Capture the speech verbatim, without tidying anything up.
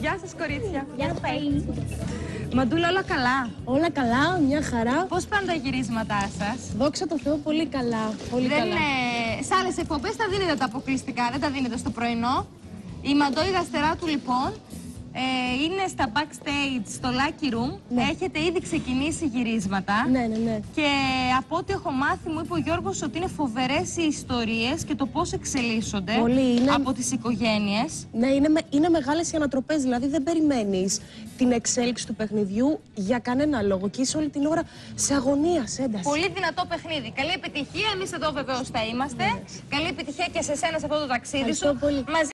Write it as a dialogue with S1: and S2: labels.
S1: Γεια σας, κορίτσια.
S2: Γεια σας.
S1: Μαντούλα, όλα καλά?
S2: Όλα καλά, μια χαρά.
S1: Πώς πάνε τα γυρίσματά σας?
S2: Δόξα τω Θεώ, πολύ καλά. Πολύ
S1: δεν
S2: καλά.
S1: Είναι... Σε άλλες εκπομπές τα δίνετε τα αποκλειστικά, δεν τα δίνετε στο πρωινό. Η Μαντώ η Γαστεράτου, λοιπόν, ε, είναι στα backstage στο Lucky Room.
S2: Ναι.
S1: Έχετε ήδη ξεκινήσει γυρίσματα.
S2: Ναι, ναι, ναι.
S1: Και από ό,τι έχω μάθει, μου είπε ο Γιώργος ότι είναι φοβερές οι ιστορίες και το πώς εξελίσσονται
S2: Πολύ, είναι...
S1: από τις οικογένειες.
S2: Ναι, είναι, με... είναι μεγάλες οι ανατροπές. Δηλαδή δεν περιμένεις την εξέλιξη του παιχνιδιού για κανένα λόγο. Και είσαι όλη την ώρα σε αγωνία, σε ένταση.
S1: Πολύ δυνατό παιχνίδι. Καλή επιτυχία. Εμείς εδώ βεβαίως θα είμαστε. Yes. Καλή επιτυχία και σε σένα σε αυτό το ταξίδι σου.
S2: Πολύ.
S1: Μαζί